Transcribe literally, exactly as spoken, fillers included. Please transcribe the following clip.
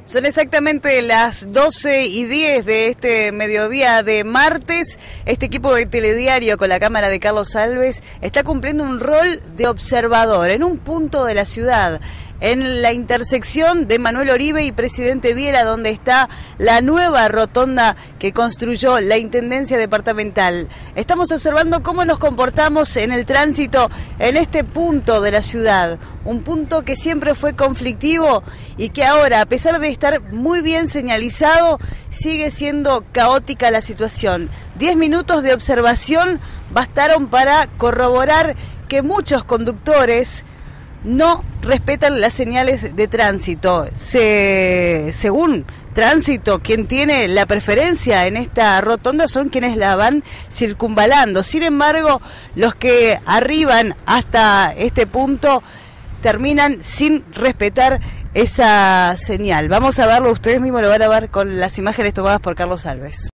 Son exactamente las doce y diez de este mediodía de martes. Este equipo de Telediario con la cámara de Carlos Alves está cumpliendo un rol de observador en un punto de la ciudad, en la intersección de Manuel Oribe y Presidente Viera, donde está la nueva rotonda que construyó la Intendencia Departamental. Estamos observando cómo nos comportamos en el tránsito en este punto de la ciudad, un punto que siempre fue conflictivo y que ahora, a pesar de estar muy bien señalizado, sigue siendo caótica la situación. Diez minutos de observación bastaron para corroborar que muchos conductores no respetan las señales de tránsito. Se, según Tránsito, quien tiene la preferencia en esta rotonda son quienes la van circunvalando. Sin embargo, los que arriban hasta este punto terminan sin respetar esa señal. Vamos a verlo, ustedes mismos lo van a ver con las imágenes tomadas por Carlos Alves.